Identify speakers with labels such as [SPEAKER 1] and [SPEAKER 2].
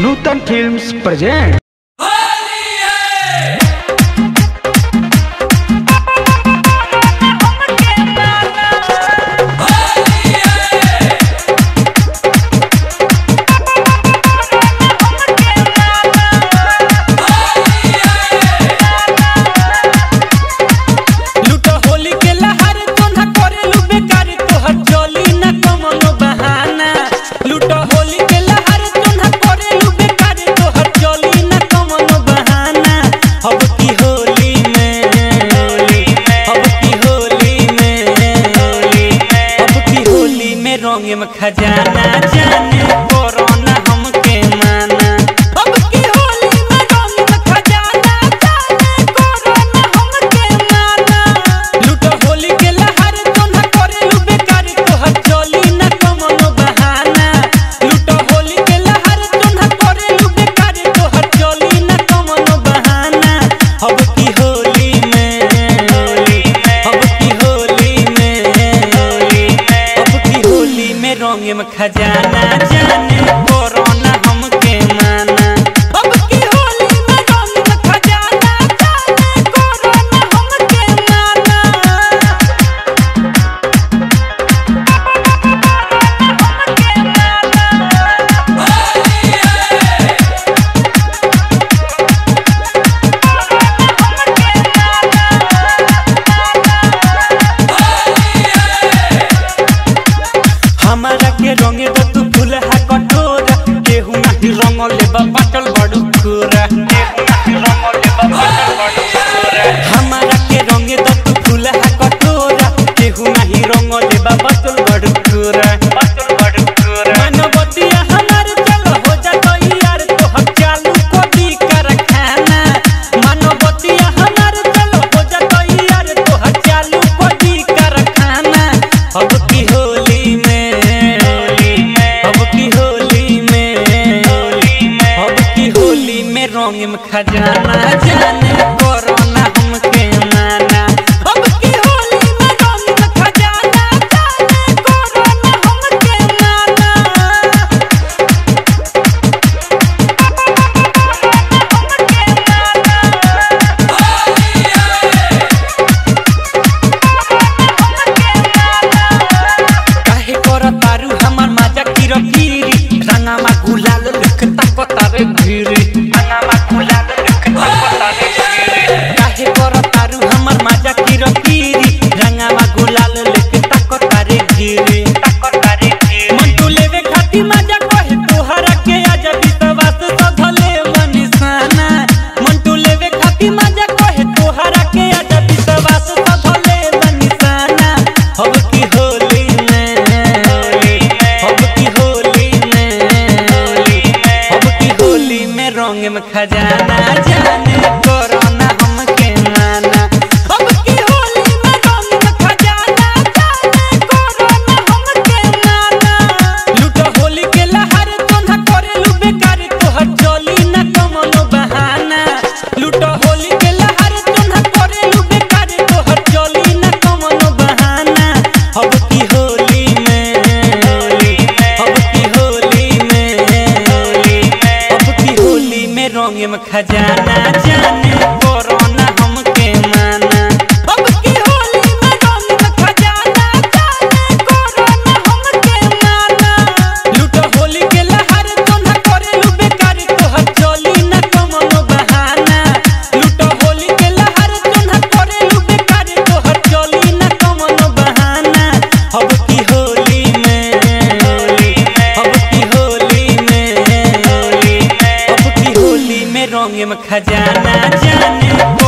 [SPEAKER 1] नूतन films present.
[SPEAKER 2] रंग में खजाना जाने कोरोना हमके माना। अब की होली में रंग में खजाना जाने कोरोना हमके माना। लूटो होली के लहर तोना करेलू बेकार तोहर चली न कमनो बहाना। लूटो होली के लहर तोना करेलू बेकार तोहर चली न कमनो बहाना। अब की होली में रंग में खजाना जाने कोरोना हमके माना। अब की होली में रंग में खजाना जाने कोरोना हमके माना। हमारा के रंगे तो तू फूल है कटोरा केहू नहीं रंग लेबा बाटल बड़ू खोरा। हमारा के रंगे तो तू फूल है कटोरा केहू नहीं रंग लेबा बाटल बड़ू खोरा। मानवतिया हमार चल हो जा तो यार तो हम चालू को दी कर खाना। मानवतिया हमार चल हो जा तो यार तो हम चालू को दी कर खाना। अब की होली में रंग में खजाना जाने कोरोना हमके माना। अब की होली में रंग में खजाना जाने कोरोना हमके माना। काहे कर तारू हमार माजा किरकिरी रंगामा गुलाल लिखता को तारे भिरी। काहे कर तारू हमर माजा किरकिरी रंगावा गुलाल लेके ताको तारे गिरी। मंटू लेवे खाती माजा कहे तोहरा के आजा विश्वास सधले मनिसाना। मंटू लेवे खाती माजा कहे तोहरा के आजा विश्वास सधले मनिसाना। अब की होली में रंग में खजाना जाने कोरोना हमके माना। अब की होली में रंग में खजाना जाने कोरोना हमके माना। लूटो होली के लहर तोना करेलू बेकार तोहर चली न कमनो बहाना। लूटो होली के लहर तोना करेलू बेकार तोहर चली न कमनो बहाना। अब की होली में रंग में खजाना जाने कोरोना हमके माना। अब की होली में रंग में खजाना जाने कोरोना हमके माना। लूटो होली के लहर तोना करेलू बेकार तोहर चली न कमनो बहाना। लूटो होली के लहर तोना करेलू बेकार तोहर चली न कमनो बहाना। अब की होली में रंग में खजाना जाने